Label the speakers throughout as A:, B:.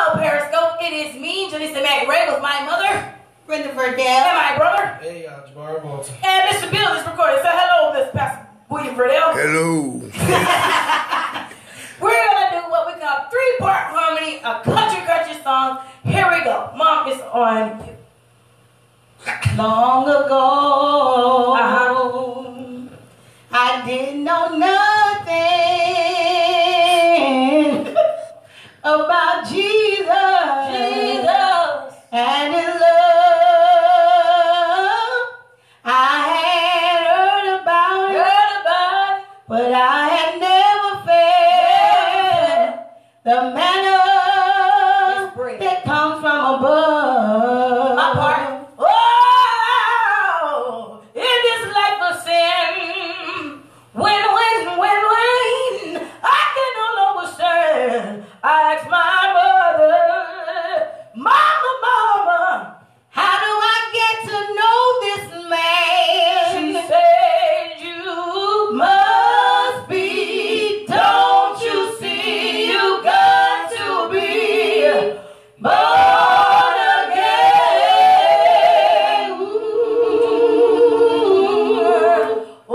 A: Periscope. It is me, Jalesa McRae, with my mother,
B: Brenda
A: and
B: Verdell.
A: my brother,
C: Hey, y'all, Jabari Walter.
A: and Mr. Bill is recording. So hello, Mr. Pastor William Verdell.
D: Hello.
A: We're gonna do what we call 3-part harmony, a country song. Here we go. Mom is on you.
B: Long ago, I didn't know nothing about Jesus and His love. I had heard about it, but I had never felt the manna that comes from above.
A: My part. Oh, in this life of sin, when I can no longer stand, I asked my mother, Mama,
B: How do I get to know this man?
A: she said, you
B: Must be, don't you see, you got to be born again. Ooh.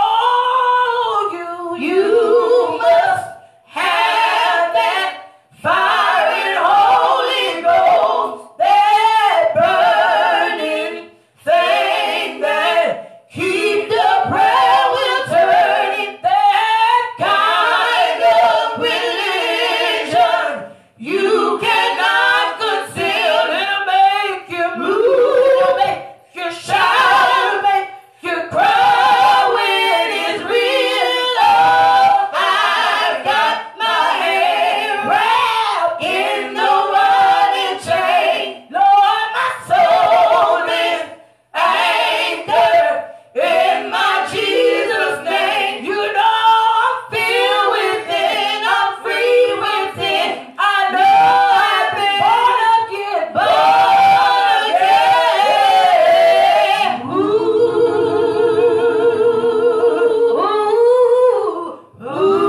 A: oh,
B: You must have that fire and Holy Ghost, that burning thing that keep the prayer will turn it, that kind of religion you cannot conceal. It'll make you move, it'll make you shout, it'll make you cry when it's real love. I've got my hand wrapped in the running chain. Lord, my soul is anchored in my Jesus' name. You know I'm filled within, I'm free within. I know I've been born again, Ooh, ooh,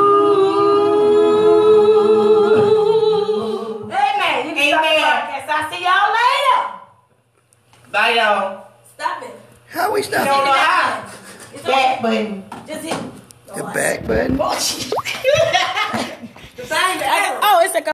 B: ooh.
A: amen. You can stop the podcast. I'll see y'all later.
C: Bye, y'all.
A: Stop it.
D: How we
A: You don't know
D: stop
A: how. It's
B: Back
A: okay.
B: button.
A: Just hit.
D: the back button?
A: Oh, it's a